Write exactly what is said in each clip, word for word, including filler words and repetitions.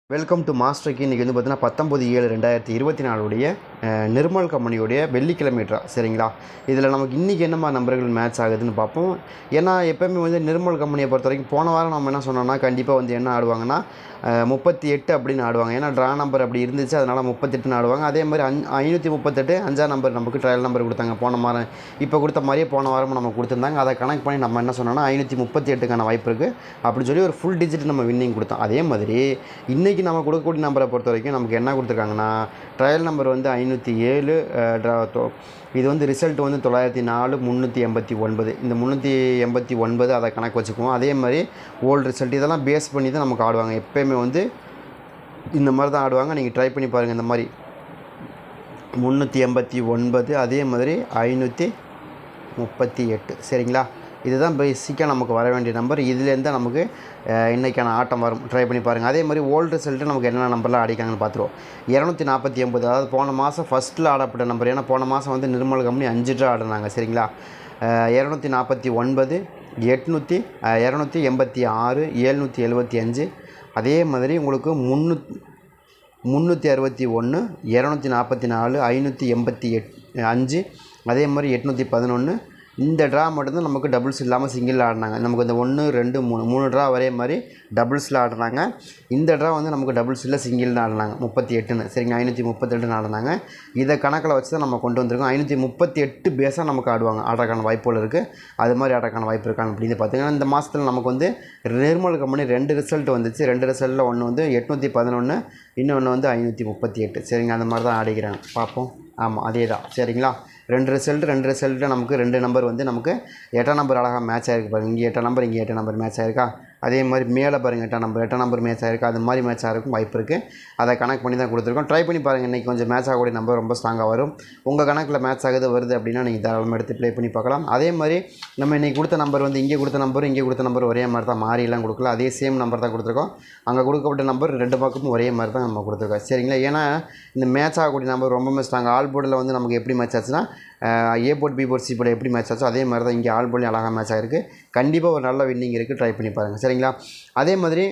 Welcome to master key. இன்றைக்கி வந்து பார்த்தீங்கன்னா பத்தொம்பது ஏழு ரெண்டாயிரத்தி இருபத்தி நாலுடைய நிர்மல் கம்பெனியோடைய வெள்ளிக்கிழமை ட்ரா. சரிங்களா, இதில் நமக்கு இன்றைக்கி என்னமா நம்பர்கள் மேட்ச் ஆகுதுன்னு பார்ப்போம். ஏன்னா எப்போயுமே வந்து நிர்மல் கம்பெனியை பொறுத்த வரைக்கும் போன வாரம் நம்ம என்ன சொன்னோம்னா கண்டிப்பாக வந்து என்ன ஆடுவாங்கன்னா முப்பத்தி எட்டு அப்படின்னு ஆடுவாங்க. ஏன்னா ட்ரா நம்பர் அப்படி இருந்துச்சு, அதனால் முப்பத்தெட்டுன்னு ஆடுவாங்க. அதே மாதிரி அஞ் ஐநூற்றி முப்பத்தெட்டு அஞ்சாம் நம்பர் நமக்கு ட்ரையல் நம்பர் கொடுத்தாங்க போன வாரம். இப்போ கொடுத்த மாதிரியே போன வாரமும் நம்ம கொடுத்துருந்தாங்க. அதை கனெக்ட் பண்ணி நம்ம என்ன சொன்னோம்னா ஐநூற்றி முப்பத்தி எட்டுக்கான வாய்ப்பு இருக்குது அப்படின்னு சொல்லி ஒரு ஃபுல் டிஜிட் நம்ம வின்னிங் கொடுத்தோம். அதே மாதிரி இன்றைக்கி நம்ம கொடுக்கக்கூடிய நம்பரை பொறுத்த வரைக்கும் நமக்கு என்ன கொடுத்துருக்காங்கன்னா ட்ரையல் நம்பர் வந்து ஐநூற்றி ஏழு ட்ரா. இது வந்து ரிசல்ட் வந்து தொள்ளாயிரத்தி நாலு முந்நூற்றி எண்பத்தி ஒன்பது. இந்த முந்நூற்றி எண்பத்தி ஒன்பது அதை கணக்கு வச்சுக்குவோம். அதே மாதிரி ஓல்டு ரிசல்ட் இதெல்லாம் பேஸ் பண்ணி தான் நமக்கு ஆடுவாங்க. எப்போயுமே வந்து இந்த மாதிரி தான் ஆடுவாங்க. நீங்கள் ட்ரை பண்ணி பாருங்கள். இந்த மாதிரி முந்நூற்றி எண்பத்தி ஒன்பது அதே மாதிரி ஐநூற்றி முப்பத்தி எட்டு. சரிங்களா, இதுதான் பேசிக்காக நமக்கு வர வேண்டிய நம்பர். இதுலேருந்து தான் நமக்கு இன்றைக்கான ஆட்டம் வரும். ட்ரை பண்ணி பாருங்கள். அதே மாதிரி ஓல்டு ரிசல்ட்டு நமக்கு என்னென்ன நம்பர்லாம் அடிக்காங்கன்னு பார்த்துருவோம். இரநூத்தி நாற்பத்தி ஒம்பது, அதாவது போன மாதம் ஃபஸ்ட்டில் ஆடப்பட்ட நம்பர். ஏன்னா போன மாதம் வந்து நிர்மல் கம்பெனி அஞ்சு ட்ரா ஆடினாங்க. சரிங்களா, இரநூத்தி நாற்பத்தி ஒன்பது எட்நூற்றி இரநூத்தி எண்பத்தி ஆறு எழுநூற்றி எழுபத்தி அஞ்சு. அதே மாதிரி உங்களுக்கு முந்நூ முந்நூற்றி அறுபத்தி ஒன்று இரநூத்தி நாற்பத்தி நாலு ஐநூற்றி எண்பத்தி எட் அஞ்சு அதே மாதிரி எட்நூற்றி பதினொன்று. இந்த ட்ரா மட்டும்தான் நமக்கு டபுள்ஸ் இல்லாமல் சிங்கிள் ஆடினாங்க. நமக்கு இந்த ஒன்று ரெண்டு மூணு மூணு ட்ரா ஒரே மாதிரி டபுள்ஸில் ஆடினாங்க. இந்த ட்ரா வந்து நமக்கு டபுள்ஸ் இல்லை சிங்கிள்னு ஆடினாங்க முப்பத்தி எட்டுன்னு. சரிங்க, ஐநூற்றி முப்பத்தெட்டுன்னு ஆடினாங்க. இதை கணக்கில் வச்சு தான் நம்ம கொண்டு வந்திருக்கோம். ஐநூற்றி முப்பத்தி எட்டு பேஸாக நமக்கு ஆடுவாங்க. ஆடுறக்கான வாய்ப்புகள் இருக்குது. அது மாதிரி ஆடுறக்கான வாய்ப்பு இருக்கான்னு அப்படின்னு பார்த்தீங்கன்னா இந்த மாதத்தில் நமக்கு வந்து நிர்மல் கம்பெனி ரெண்டு ரிசல்ட் வந்துச்சு. ரெண்டு ரிசல்ட்டில் ஒன்று வந்து எட்நூற்றி பதினொன்று, இன்னொன்று வந்து ஐநூற்றி முப்பத்தி எட்டு. சரிங்க, அந்த மாதிரி தான் ஆடிக்கிறாங்க. பார்ப்போம். ஆமாம், அதே தான். சரிங்களா, ரெண்டு ரிசல்ட் ரெண்டு ரிசல்ட்டில் நமக்கு ரெண்டு நம்பர் வந்து நமக்கு எட்டாம் நம்பர் அழகாக மேட்ச் ஆகிருக்கு பாருங்கள். இங்கே எட்டாம் நம்பர், இங்கே எட்டாம் நம்பர் மேட்ச் ஆகிருக்கா. அதே மாதிரி மேலே பாருங்கள் எட்டாம் நம்பர் எட்டாம் நம்பர் மேட்ச் ஆகிருக்கு. அது மாதிரி மேட்ச் ஆகிருக்கும் வாய்ப்பு இருக்குது. அதை கணக்கு பண்ணி தான் கொடுத்துருக்கோம். ட்ரை பண்ணி பாருங்கள். இன்றைக்கி கொஞ்சம் மேட்ச் ஆகக்கூடிய நம்பர் ரொம்ப ஸ்ட்ராங்காக வரும். உங்கள் கணக்கில் மேட்ச் ஆகுது வருது அப்படின்னா நீங்கள் தாராளமாக எடுத்து ப்ளே பண்ணி பார்க்கலாம். அதே மாதிரி நம்ம இன்றைக்கி கொடுத்த நம்பர் வந்து இங்கே கொடுத்த நம்பர் இங்கே கொடுத்த நம்பர் ஒரே மாதிரி தான், மாறியெல்லாம் கொடுக்கல. அதே சேம் நம்பர் தான் கொடுத்துருக்கோம். அங்கே கொடுக்கப்பட்ட நம்பர் ரெண்டு பக்கமும் ஒரே மாதிரி தான் நம்ம கொடுத்துருக்கோம். சரிங்களா, ஏன்னா இந்த மேட்ச் ஆகக்கூடிய நம்பர் ரொம்பவே ஸ்ட்ராங். ஆல் போர்டில் வந்து நமக்கு எப்படி மேட்ச் ஆச்சுன்னா A board B board C board எப்படி மேட்ச் ஆச்சோ அதே மாதிரி தான் இங்கே ஆல் போர்ட்லையும் அழகாக மேட்ச் ஆகிருக்கு. கண்டிப்பாக ஒரு நல்ல வின்னிங் இருக்குது. ட்ரை பண்ணி பாருங்கள். சரிங்களா, அதே மாதிரி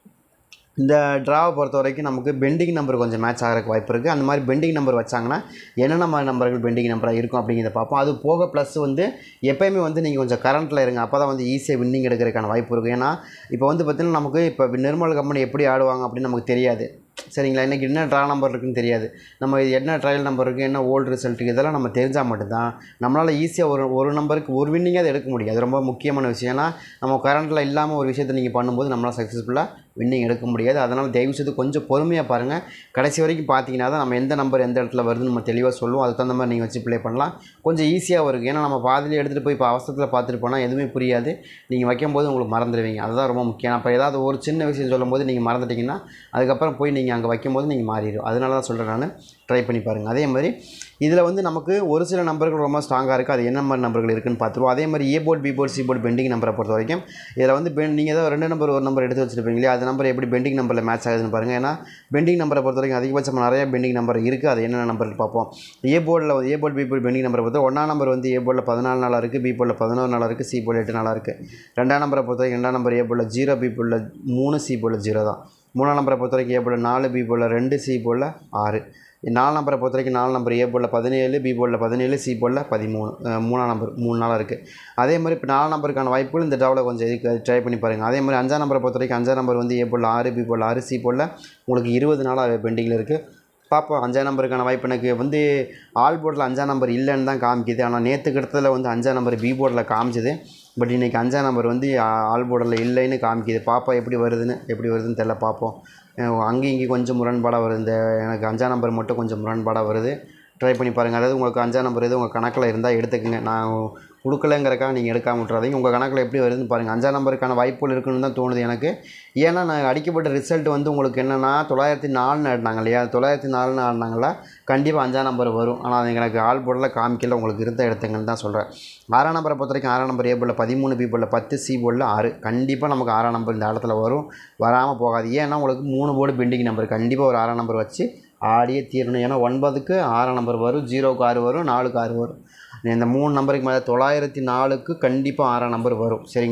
இந்த ட்ராவை பொறுத்த வரைக்கும் நமக்கு பெண்டிங் நம்பர் கொஞ்சம் மேட்ச் ஆகிறதுக்கு வாய்ப்பு இருக்குது. அந்த மாதிரி பெண்டிங் நம்பர் வச்சாங்கன்னா என்னென்ன மாதிரி நம்பர்கள் பெண்டிங் நம்பராக இருக்கும் அப்படிங்கிறத பார்ப்போம். அது போக ப்ளஸ் வந்து எப்போயுமே வந்து நீங்கள் கொஞ்சம் கரண்ட்டில் இருங்க. அப்போ தான் வந்து ஈஸியாக வின்னிங் எடுக்கிறதுக்கான வாய்ப்பு இருக்குது. ஏன்னா இப்போ வந்து பார்த்திங்கன்னா நமக்கு இப்போ நிர்மல் கம்பெனி எப்படி ஆடுவாங்க அப்படின்னு நமக்கு தெரியாது. சரிங்களா, இன்றைக்கி என்ன ட்ரா நம்பர் இருக்குதுன்னு தெரியாது. நம்ம இது என்ன ட்ரையல் நம்பர் இருக்குது, என்ன ஓல்டு ரிசல்ட்டுக்கு, இதெல்லாம் நம்ம தெரிஞ்சால் மட்டும்தான் நம்மளால் ஈஸியாக ஒரு ஒரு நம்பருக்கு ஒரு வின்னிங்காக அதை எடுக்க முடியும். அது ரொம்ப முக்கியமான விஷயம். ஏன்னா நம்ம கரண்ட்டில் இல்லாமல் ஒரு விஷயத்தை நீங்கள் பண்ணும்போது நம்மளால் சக்ஸஸ்ஃபுல்லாக வின்னிங் எடுக்க முடியாது. அதனால் தயவுசெய்து கொஞ்சம் பொறுமையாக பாருங்கள். கடைசி வரைக்கும் பார்த்தீங்கன்னா தான் நம்ம எந்த நம்பர் எந்த இடத்துல வருதுன்னு நம்ம தெளிவாக சொல்லுவோம். அதுக்கு தகுந்த மாதிரி நீங்கள் வச்சு ப்ளே பண்ணலாம். கொஞ்சம் ஈஸியாக இருக்குது. ஏன்னா நம்ம பாதிலே எடுத்துகிட்டு போய் இப்போ அவசரத்தில் பார்த்துட்டு போனால் எதுவுமே புரியாது. நீங்கள் வைக்கும்போது உங்களுக்கு மறந்துடுவீங்க. அதுதான் ரொம்ப முக்கியம். அப்போ ஏதாவது ஒரு சின்ன விஷயம் சொல்லும்போது நீங்கள் மறந்துட்டிங்கன்னா அதுக்கப்புறம் போய் நீங்கள் அங்கே வைக்கும்போது நீங்கள் மாறிடும். அதனால தான் சொல்கிறேன் நான். ட்ரை பண்ணி பாருங்கள். அதே மாதிரி இதில் வந்து நமக்கு ஒரு சில நம்பர்கள் ரொம்ப ஸ்ட்ராங்காக இருக்குது. அது என்ன மாதிரி நம்பர்கள் இருக்குதுன்னு பார்த்துருவோம். அதே மாதிரி A board B board C board pending நம்பரை பொறுத்த வரைக்கும் இதில் வந்து பெ நீங்கள் ஏதாவது ரெண்டு நம்பர் ஒரு நம்பர் எடுத்து வச்சுருப்பீங்களே, அது நம்பர் எப்படி பெண்டிங் நம்பரில் மேட்ச் ஆகுதுன்னு பாருங்கள். ஏன்னா பெண்டிங் நம்பரை பொறுத்த வரைக்கும் அதிகபட்சமாக நிறைய பெண்டிங் நம்பர் இருக்குது. அது என்னென்ன நம்பர் பார்ப்போம். ஏ போர்டில் A board B board pending நம்பரை பொறுத்த ஒன்றாம் நம்பர் வந்து ஏ போர்டில் பதினாலு நாளாக இருக்குது, பி போர்டில் பதினோரு நாளாக இருக்குது, சி போர்டில் எட்டு நாளாக இருக்குது. ரெண்டாம் நம்பரை பொறுத்த வரைக்கும் ரெண்டாம் நம்பர் ஏ போர்டில் ஜீரோ, பி போர்டில் மூணு, சி போர்டில் ஜீரோ தான். மூணாம் நம்பரை பொறுத்த வரைக்கும் ஏ போர்டில் நாலு, பி போர்டில் ரெண்டு, சி போர்டில் ஆறு. நாலு நம்பரை பொறுத்த வரைக்கும் நாலு நம்பர் ஏ போர்டில் பதினேழு, பி போர்டில் பதினேழு, சி போர்டில் பதிமூணு. மூணாம் நம்பர் மூணு நாளாக இருக்குது. அதே மாதிரி இப்போ நாலு நம்பருக்கான வாய்ப்புகள் இந்த ட்ராவில் கொஞ்சம் இதுக்கு ட்ரை பண்ணி பாருங்கள். அதே மாதிரி அஞ்சாம் நம்பரை பொறுத்த வரைக்கும் அஞ்சாம் நம்பர் வந்து ஏ போர்டில் ஆறு, பி போர்டில் ஆறு, சி போர்டில் உங்களுக்கு இருபது நாளாக பெண்டிங்கில் இருக்குது. பார்ப்போம். அஞ்சாம் நம்பருக்கான வாய்ப்பு எனக்கு வந்து ஆல் போர்டில் அஞ்சாம் நம்பர் இல்லைன்னு தான் காமிக்குது. ஆனால் நேற்று கிட்டத்தில் வந்து அஞ்சாம் நம்பர் பி போர்டில் காமிச்சிது. பட் இன்றைக்கி அஞ்சாம் நம்பர் வந்து ஆல் போர்டில் இல்லைன்னு காமிக்குது. பார்ப்போம் எப்படி வருதுன்னு எப்படி வருதுன்னு தெரியல. பார்ப்போம். அங்கேயும் இங்கேயும் கொஞ்சம் முரண்பாடாக வருது. இந்த எனக்கு அஞ்சாம் நம்பர் மட்டும் கொஞ்சம் முரண்பாடாக வருது. ட்ரை பண்ணி பாருங்கள். அதாவது உங்களுக்கு அஞ்சாம் நம்பர் எது உங்கள் கணக்கில் இருந்தால் எடுத்துக்கங்க. நான் கொடுக்கலங்கிறக்காக நீங்கள் எடுக்காமல் விட்றாதீங்க. உங்கள் கணக்கில் எப்படி வருதுன்னு பாருங்கள். அஞ்சாம் நம்பருக்கான வாய்ப்புகள் இருக்குன்னு தான் தோணுது எனக்கு. ஏன்னா நான் அடிக்கப்பட்ட ரிசல்ட் வந்து உங்களுக்கு என்னென்னா தொள்ளாயிரத்தி நாலுன்னு ஆடினாங்க இல்லையா, தொள்ளாயிரத்தி நாலுன்னு ஆடினாங்களா கண்டிப்பாக அஞ்சாம் நம்பர் வரும். ஆனால் அது எனக்கு ஆல் போர்டில் காமிக்கல. உங்களுக்கு இருந்த எடுத்துங்கன்னு தான் சொல்கிறேன். ஆறாம் நம்பரை பொறுத்த வரைக்கும் ஆறாம் நம்பர் ஏ போர்டில் பதிமூணு, பி போர்டில் பத்து, சி போர்டில் ஆறு. கண்டிப்பாக நமக்கு ஆறாம் நம்பர் இந்த இடத்துல வரும், வராமல் போகாது. ஏன்னா உங்களுக்கு மூணு போர்டு பெண்டிங் நம்பர். கண்டிப்பாக ஒரு ஆறாம் நம்பர் வச்சு ஆடியே தீரணும். ஏன்னா ஒன்பதுக்கு ஆறாம் நம்பர் வரும், ஜீரோவுக்கு ஆறு வரும், நாலுக்கு ஆறு வரும். இந்த மூணு நம்பருக்கு மேலே தொள்ளாயிரத்தி நாலுக்கு கண்டிப்பாக ஆறாம் நம்பர் வரும். சரிங்களா,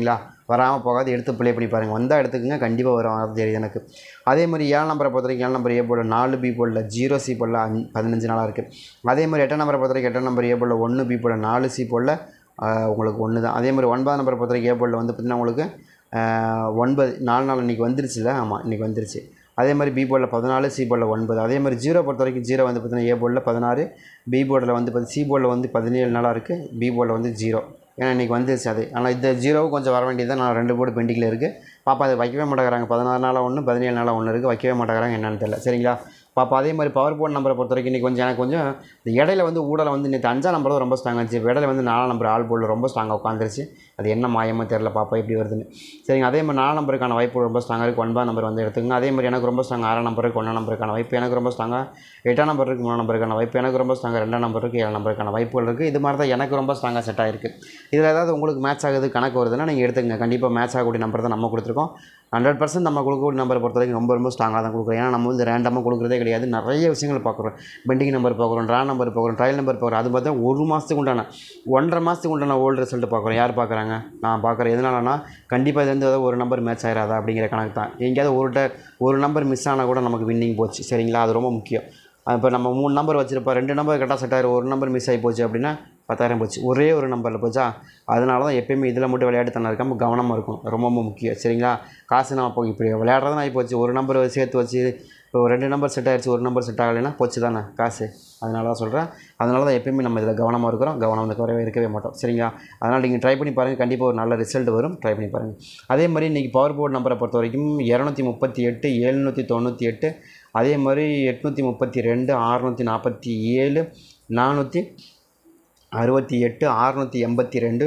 வராமல் போகாது, எடுத்து ப்ளே பண்ணி பாருங்கள். வந்தால் எடுத்துக்கங்க, கண்டிப்பாக வரும், அது தெரியுது எனக்கு. அதே மாதிரி ஏழு நம்பரை பொறுத்த வரைக்கும் ஏழு நம்பர் ஏ போர்டில் நாலு பி போர்டில் ஜீரோ சி போர்டில் அஞ்சு பதினஞ்சு நாளாக இருக்குது. அதே மாதிரி எட்டாம் நம்பரை பொறுத்த வரைக்கும் எட்டாம் நம்பர் ஏ போர்டில் ஒன்று பி போர்டில் நாலு சி போர்டில் உங்களுக்கு ஒன்று தான். அதே மாதிரி ஒன்பதாம் நம்பரை பொறுத்த வரைக்கும் ஏ போர்டில் வந்து பார்த்திங்கன்னா உங்களுக்கு ஒன்பது நாலு நாள் இன்றைக்கி வந்துருச்சுல, ஆமாம் இன்றைக்கி வந்துருச்சு. அதே மாதிரி பி போர்டில் பதினாலு, சி போர்டில் ஒன்பது. அதே மாதிரி ஜீரோ பொறுத்த வரைக்கும் ஜீரோ வந்து பார்த்திங்கன்னா ஏ போர்டில் பதினாறு, பி போர்டில் வந்து பார்த்து சி போர்டில் வந்து பதினேழு நாளாக இருக்குது, பி போர்டில் வந்து ஜீரோ. ஏன்னா இன்றைக்கி வந்துருச்சு அது. ஆனால் இந்த ஜீரோவும் கொஞ்சம் வர வேண்டியது தான். நான் ரெண்டு போர்டு பெண்டிங்கில் இருக்குது. பாப்பா அதை வைக்கவே மாட்டேங்கிறாங்க. பதினாறு நாளாக ஒன்று, பதினேழு நாளாக ஒன்று இருக்குது, வைக்கவே மாட்டேங்கிறாங்க, என்னென்னு தெரியல. சரிங்களா பாப்பா. அதே மாதிரி பவர் போர்ட் நம்பரை பொறுத்த வரைக்கும் இன்றைக்கி கொஞ்சம் எனக்கு கொஞ்சம் இந்த இடையில வந்து ஊடலை வந்து நேற்று அஞ்சாம் நம்பர் தான் ரொம்ப ஸ்ட்ராங் ஆச்சு. இடையில வந்து நாலாம் நம்பர் ஆல் போர்டில் ரொம்ப ஸ்ட்ராங்காக உட்காந்துருச்சு. அது என்ன மாயமாக தெரில பாப்பா, எப்படி வருதுன்னு. சரிங்க. அதே மாதிரி நாலாம் நம்பருக்கான வாய்ப்பு ரொம்ப ஸ்ட்ராங்காக இருக்குது. ஒன்பதாம் நம்பர் வந்து எடுத்துக்கங்க. அதே மாதிரி எனக்கு ரொம்ப ஸ்ட்ராங் ஆறாம் நம்பருக்கு ஒன்றாம் நம்பருக்கான வாய்ப்பு, எனக்கு ரொம்ப ஸ்ட்ராங்காக எட்டாம் நம்பருக்கு மூணாம் நம்பருக்கான வாய்ப்பு, எனக்கு ரொம்ப ஸ்ட்ராங்காக ரெண்டாம் நம்பருக்கு ஏழு நம்பருக்கான வாய்ப்புகள் இருக்குது. இது மாதிரி தான் எனக்கு ரொம்ப ஸ்ட்ராங்காக செட் ஆகிருக்கு. இதில் ஏதாவது உங்களுக்கு மேட்ச் ஆகுது கணக்கு வருதுன்னா நீங்கள் எடுத்துக்கங்க. கண்டிப்பாக மேட்ச் ஆகக்கூடிய நம்பர் தான் நம்ம கொடுத்துருக்கோம். ஹண்ட்ரட் பர்சன்ட் நம்ம கொடுக்கக்கூடிய நம்பரை பொறுத்த வரைக்கும் ரொம்ப ரொம்ப ஸ்ட்ராங்காக தான் கொடுக்குறோம். ஏன்னா நம்ம வந்து ரேண்டமாக கொடுக்குறதே கிடையாது. நிறைய விஷயங்கள் பார்க்குறோம். பெண்டிங் நம்பர் பார்க்குறோம், ட்ரா நம்பர் பார்க்குறோம், ட்ரையல் நம்பர் பார்க்குறோம். அது பார்த்தா ஒரு மாதத்துக்கு உண்டான ஒன்றரை மாதத்துக்கு உண்டான ஓல்டு ரிசல்ட் பார்க்குறோம். யார் பார்க்குறாங்க? நான் பார்க்குறேன். எதனாலனா கண்டிப்பாக இது வந்து ஏதாவது ஒரு நம்பர் மேட்ச் ஆகிடாதா அப்படிங்கிற கணக்கு தான். எங்கேயாவது ஒரு ஒரு நம்பர் மிஸ் ஆனால் கூட நமக்கு வின்னிங் போச்சு. சரிங்களா, அது ரொம்ப முக்கியம். இப்போ நம்ம மூணு நம்பர் வச்சுருப்போம், ரெண்டு நம்பர் கரெக்டாக செட் ஆகிடும், ஒரு நம்பர் மிஸ் ஆகி போச்சு அப்படின்னா பத்தாயிரம் போச்சு. ஒரே ஒரு நம்பரில் போச்சா. அதனால தான் எப்போயுமே இதில் மட்டும் விளையாட்டுத்தனம் இருக்காமல் கவனமாக இருக்கும், ரொம்ப ரொம்ப முக்கியம். சரிங்களா, காசு நம்ம இப்போ இப்படி விளையாடுறதுனா ஆகி போச்சு. ஒரு நம்பர் சேர்த்து வச்சு இப்போ ரெண்டு நம்பர் செட் ஆகிடுச்சு, ஒரு நம்பர் செட் ஆகலைன்னா போச்சு தானே காசு. அதனால தான் சொல்கிறேன். அதனால தான் எப்போயுமே நம்ம இதில் கவனமாக இருக்கிறோம், கவனம் வந்து குறைவே இருக்கவே மாட்டோம். சரிங்களா, அதனால் நீங்கள் ட்ரை பண்ணி பாருங்கள், கண்டிப்பாக ஒரு நல்ல ரிசல்ட் வரும். ட்ரை பண்ணி பாருங்கள். அதே மாதிரி இன்றைக்கி பவர் போர்ட் நம்பரை பொறுத்த வரைக்கும் இரநூத்தி முப்பத்தி எட்டு எழுநூற்றி தொண்ணூற்றி எட்டு, அதே மாதிரி எட்நூற்றி முப்பத்தி ரெண்டு அறுநூற்றி நாற்பத்தி ஏழு நானூற்றி அறுபத்தி எட்டு அறுநூற்றி எண்பத்தி ரெண்டு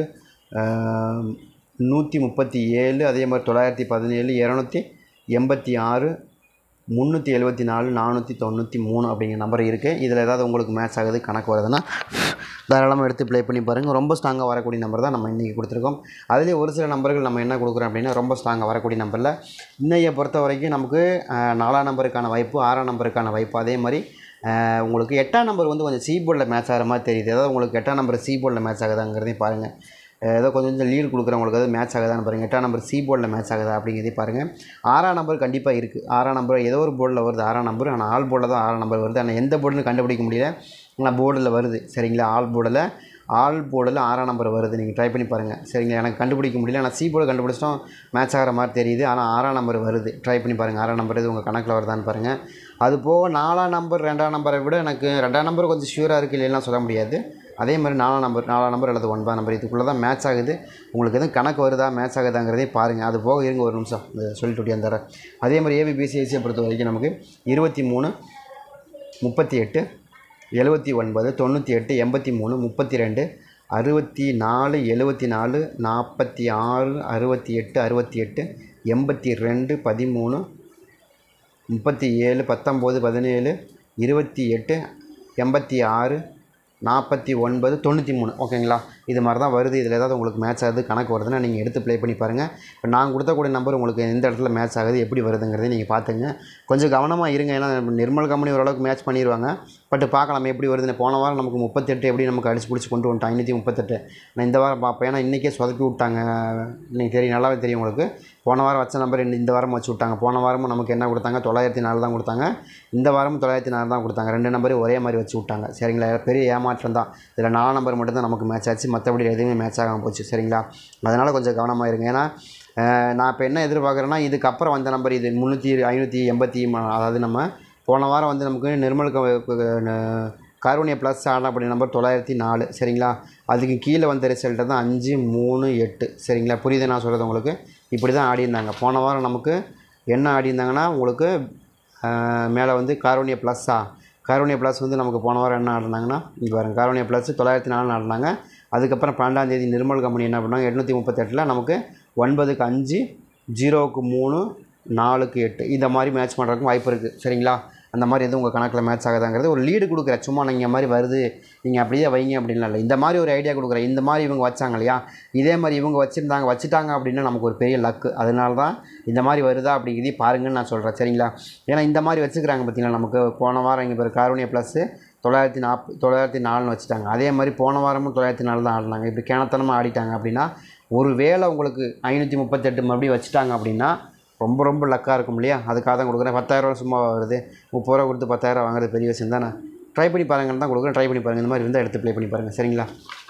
நூற்றி முப்பத்தி ஏழு, அதே மாதிரி தொள்ளாயிரத்தி பதினேழு இரநூத்தி எண்பத்தி ஆறு முந்நூற்றி எழுபத்தி நாலு நானூற்றி தொண்ணூற்றி மூணு அப்படிங்கிற நம்பர் இருக்குது. இதில் ஏதாவது உங்களுக்கு மேட்ச் ஆகுது கணக்கு வருதுன்னா தாராளமாக எடுத்து ப்ளே பண்ணி பாருங்கள். ரொம்ப ஸ்ட்ராங்காக வரக்கூடிய நம்பர் தான் நம்ம இன்றைக்கி கொடுத்துருக்கோம். அதுலேயே ஒரு சில நம்பர்கள் நம்ம என்ன கொடுக்குறோம் அப்படின்னா ரொம்ப ஸ்ட்ராங்காக வரக்கூடிய நம்பரில் இன்றைய பொறுத்த வரைக்கும் நமக்கு நாலாம் நம்பருக்கான வாய்ப்பு, ஆறாம் நம்பருக்கான வாய்ப்பு, அதே மாதிரி உங்களுக்கு எட்டாம் நம்பர் வந்து கொஞ்சம் சி போர்டில் மேட்ச் ஆகிற மாதிரி தெரியுது. ஏதாவது உங்களுக்கு எட்டாம் நம்பர் சி போர்டில் மேட்ச் ஆகுதாங்கிறதையும் பாருங்கள். ஏதோ கொஞ்சம் கொஞ்சம் லீடு கொடுக்குறவங்களுக்கு அது மேட்ச் ஆகுதான்னு பாருங்கள். எட்டாம் நம்பர் சி போர்டில் மேட்ச் ஆகுதா அப்படிங்கிறதையும் பாருங்கள். ஆறாம் நம்பர் கண்டிப்பாக இருக்குது. ஆறாம் நம்பர் ஏதோ ஒரு போர்டில் வருது ஆறாம் நம்பர், ஆனால் ஆல் போர்டில் தான் ஆறாம் நம்பர் வருது. ஆனால் எந்த போர்டுன்னு கண்டுபிடிக்க முடியல, ஆனால் போர்டில் வருது. சரிங்களா, ஆல் போர்டில் ஆல் போர்டில் ஆறாம் நம்பர் வருது. நீங்கள் ட்ரை பண்ணி பாருங்கள். சரிங்களா, எனக்கு கண்டுபிடிக்க முடியல, ஆனால் சி போர்டு கண்டுபிடிச்சிட்டோம் மேட்ச் ஆகிற மாதிரி தெரியுது. ஆனால் ஆறாம் நம்பர் வருது. ட்ரை பண்ணி பாருங்கள். ஆறாம் நம்பர் இது உங்கள் கணக்கில் வருதான்னு பாருங்கள். அது போக நாலாம் நம்பர் ரெண்டாம் நம்பரை விட எனக்கு ரெண்டாம் நம்பர் கொஞ்சம் ஷியூராக இருக்குது, இல்லைன்னா சொல்ல முடியாது. அதே மாதிரி நாலாம் நம்பர் நாலாம் நம்பர் அல்லது ஒன்பதாம் நம்பர் இதுக்குள்ளே தான் மேட்ச் ஆகுது. உங்களுக்கு எதுவும் கணக்கு வருதா மேட்ச் ஆகுதாங்கிறதே பாருங்கள். அது போக இருங்க ஒரு நிமிஷம் சொல்லிட்டு ஒட்டியாந்துறேன். அதே மாதிரி ஏபிபிசிஐசியை பொறுத்த வரைக்கும் நமக்கு இருபத்தி மூணு முப்பத்தி எட்டு எழுபத்தி ஒன்பது தொண்ணூற்றி எட்டு எண்பத்தி மூணு முப்பத்தி ரெண்டு அறுபத்தி நாலு எழுபத்தி நாலு நாற்பத்தி ஆறு அறுபத்தி எட்டு அறுபத்தி எட்டு எண்பத்தி ரெண்டு பதிமூணு முப்பத்தி ஏழு பத்தொம்போது பதினேழு இருபத்தி எட்டு எண்பத்தி ஆறு நாற்பத்தி ஒன்பது தொண்ணூற்றி மூணு ஓகேங்களா. இது மாதிரி தான் வருது. இதில் ஏதாவது உங்களுக்கு மேட்ச் ஆகுது கணக்கு வருதுன்னா நீங்கள் எடுத்து ப்ளே பண்ணி பாருங்கள். இப்போ நான் கொடுத்தக்கூடிய நம்பர் உங்களுக்கு எந்த இடத்துல மேட்ச் ஆகுது எப்படி வருதுங்கிறதை நீங்கள் பார்த்துங்க. கொஞ்சம் கவனமாக இருங்க. ஏன்னா நிர்மல் கம்பெனி ஓரளவுக்கு மேட்ச் பண்ணிடுவாங்க. பட் பார்க்கலாம் எப்படி வருதுன்னு. போன வாரம் நமக்கு முப்பத்தெட்டு எப்படி நமக்கு அடிச்சு பிடிச்சி கொண்டு வந்துட்டோம் ஐநூற்றி முப்பத்தெட்டு. நான் இந்த வாரம் பார்ப்பேன். ஏன்னா இன்றைக்கே சொதப்பி விட்டாங்க. நீங்கள் தெரியும், நல்லாவே தெரியும் உங்களுக்கு. போன வாரம் வச்ச நம்பர் இந்த வாரம் வச்சு விட்டாங்க. போன வாரமும் நமக்கு என்ன கொடுத்தாங்க, தொள்ளாயிரத்தி நாலு தான் கொடுத்தாங்க. இந்த வாரமும் தொள்ளாயிரத்தி நாலு தான் கொடுத்தாங்க. ரெண்டு நம்பரும் ஒரே மாதிரி வச்சு விட்டாங்க. சரிங்களா, பெரிய ஏமாற்றம் தான். இதில் நாலு நம்பர் மட்டும் தான் நமக்கு மேட்ச் ஆச்சு, மற்றபடி எதுவுமே மேட்ச் ஆகாமல் போச்சு. சரிங்களா, அதனால் கொஞ்சம் கவனமாக இருங்க. ஏன்னா நான் இப்போ என்ன எதிர்பார்க்குறேன்னா இதுக்கப்புறம் வந்த நம்பர் இது முந்நூற்றி ஐநூற்றி எண்பத்தி அதாவது நம்ம போன வாரம் வந்து நமக்கு நிர்மல் கார்வனியா ப்ளஸ் ஆனால் அப்படி நம்பர் தொள்ளாயிரத்தி நாலு. சரிங்களா, அதுக்கு கீழே வந்த ரிசல்ட்டு தான் அஞ்சு மூணு எட்டு. சரிங்களா, புரியுது நான் சொல்கிறது உங்களுக்கு. இப்படி தான் ஆடியிருந்தாங்க. போன வாரம் நமக்கு என்ன ஆடியிருந்தாங்கன்னா உங்களுக்கு மேலே வந்து கார்வனியா ப்ளஸ்ஸா கார்வனியா ப்ளஸ் வந்து நமக்கு போன வாரம் என்ன ஆடினாங்கன்னா இங்கே பாருங்கள், கார்வனியா ப்ளஸ் தொள்ளாயிரத்தி நாலு ஆடினாங்க. அதுக்கப்புறம் பன்னெண்டாந்தேதி நிர்மல் கம்பெனி என்ன பண்ணாங்க, எட்நூற்றி முப்பத்தெட்டில் நமக்கு ஒன்பதுக்கு அஞ்சு ஜீரோவுக்கு மூணு நாலுக்கு எட்டு இந்த மாதிரி மேட்ச் பண்ணுறதுக்கும் வாய்ப்பு இருக்குது. சரிங்களா, அந்த மாதிரி எதுவும் உங்கள் கணக்கில் மேட்ச் ஆகுதாங்கிறது ஒரு லீடு கொடுக்குற. சும்மா நீங்கள் மாதிரி வருது நீங்கள் அப்படியே வைங்க அப்படின்லாம் இல்லை. இந்த மாதிரி ஒரு ஐடியா கொடுக்குறேன். இந்த மாதிரி இவங்க வச்சாங்க இல்லையா, இதே மாதிரி இவங்க வச்சுருந்தாங்க வச்சுட்டாங்க அப்படின்னா நமக்கு ஒரு பெரிய லக்கு. அதனால தான் இந்த மாதிரி வருதா அப்படிங்கிறதையும் பாருங்கன்னு நான் சொல்கிறேன். சரிங்களா, ஏன்னா இந்த மாதிரி வச்சுக்கிறாங்க பார்த்தீங்கன்னா நமக்கு போன வாரம் இங்கே பேர் கார்வனியா ப்ளஸ்ஸு தொள்ளாயிரத்தி நாற்பது தொள்ளாயிரத்தி நாலுன்னு வச்சுட்டாங்க. அதே மாதிரி போன வாரமும் தொள்ளாயிரத்தி நாலு தான் ஆடினாங்க. இப்படி கேனத்தனமாக ஆடிட்டாங்க அப்படின்னா ஒரு வேளை உங்களுக்கு ஐநூற்றி முப்பத்தெட்டு மறுபடியும் வச்சுட்டாங்க அப்படின்னா ரொம்ப ரொம்ப லக்காக இருக்கும் இல்லையா? அதுக்காக தான் கொடுக்குறேன். பத்தாயிரரூவா சும்மா வருது, முப்பது ரூபா கொடுத்து பத்தாயிரம் வாங்குறது பெரிய விஷயம் தானே. ட்ரை பண்ணி பாருங்கன்னு தான் கொடுக்குறேன். ட்ரை பண்ணி பாருங்கள். இந்த மாதிரி இருந்தால் எடுத்து ப்ளே பண்ணி பாருங்கள். சரிங்களா?